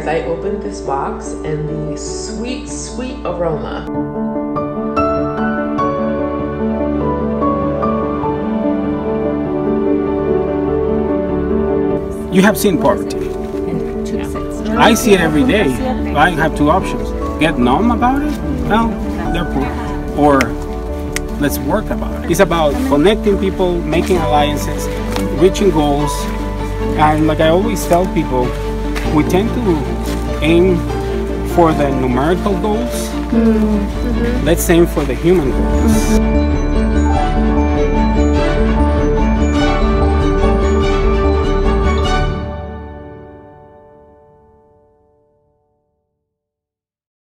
guys, I opened this box and the sweet, sweet aroma. You have seen poverty. I see it every day. I have two options. Get numb about it? No, they're poor. Or let's work about it. It's about connecting people, making alliances, reaching goals. And like I always tell people, we tend to aim for the numerical goals. Let's aim for the human goals.